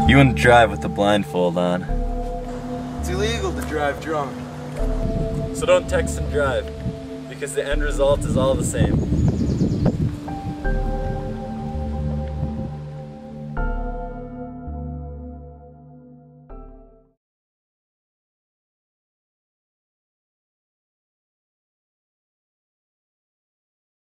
You wouldn't drive with the blindfold on. It's illegal to drive drunk. So don't text and drive, because the end result is all the same.